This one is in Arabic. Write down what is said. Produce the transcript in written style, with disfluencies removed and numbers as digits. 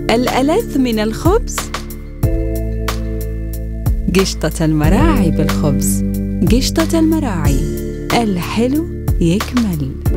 الألذ من الخبز قشطة المراعي بالخبز. قشطة المراعي، الحلو يكمل.